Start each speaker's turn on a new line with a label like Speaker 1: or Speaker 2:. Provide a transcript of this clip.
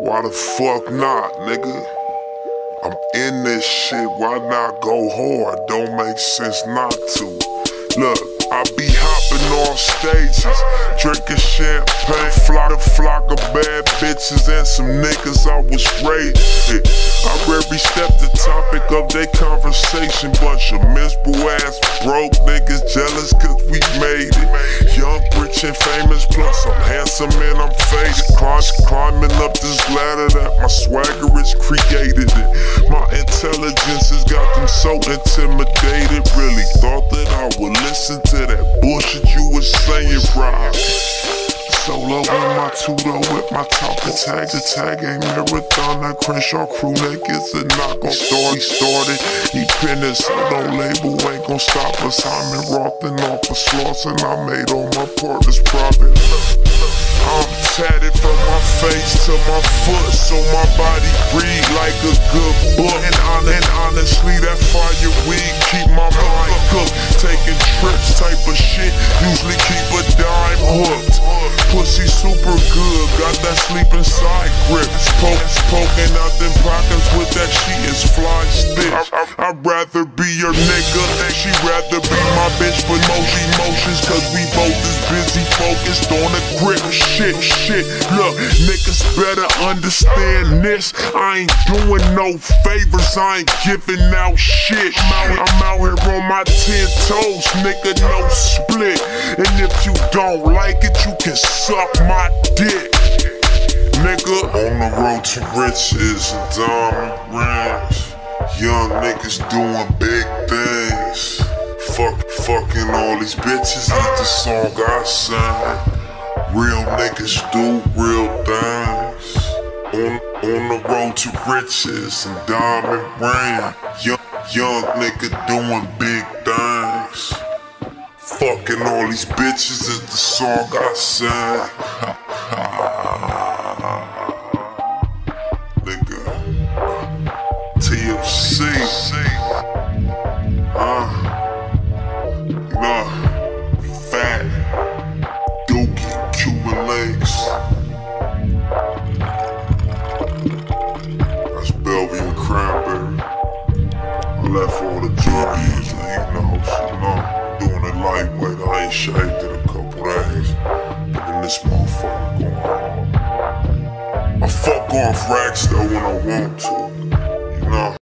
Speaker 1: Why the fuck not, nigga? I'm in this shit, why not go hard? Don't make sense not to. Look, I be hopping off stages, drinking champagne, flock of bad bitches and some niggas I was raised. I rarely step the topic of their conversation. Bunch of miserable ass broke niggas jealous cause we made it. Young, rich and famous, plus I'm handsome and I'm faded. Climbing up this ladder that my swagger is created it. My intelligence has got them so intimidated. Really thought that I would listen to that bullshit you was saying, right? Solo on my two-door with my talking tag. The tag ain't marathon, that Crenshaw crew niggas and not gon' start. He started, he pinned it, so no label ain't gon' stop us. I'm in Rothen off of slots and I made all my partners profit. I'm tatted from my face to my foot, so my body breathe like a good book. And honestly, that fire weed keep my mind cooked. Taking trips type of shit, usually keep a dime hooked. Pussy super good, got that sleep inside grip. Poking out them pockets with that she is fly stitch. I'd rather be your nigga, she rather be my bitch. But motions, cause we both is busy focused on the grip. Shit, look, niggas better understand this. I ain't doing no favors, I ain't giving out shit. I'm out here on my 10 toes, nigga, no split. And if you don't like it, you can suck my dick, nigga. On the road to riches and diamond rings, young niggas doing big things. Fucking all these bitches is the song I sang. Real niggas do real things. On the road to riches and diamond ring, young nigga doing big things. Fucking all these bitches is the song I sang. Nigga, TMC. Fat, dookie, Cuban links. That's Bellevue and Cranberry. I left all the junkies, doing it lightweight. I ain't shaved in a couple days, but then this motherfucker going on. I fuck off racks though when I want to.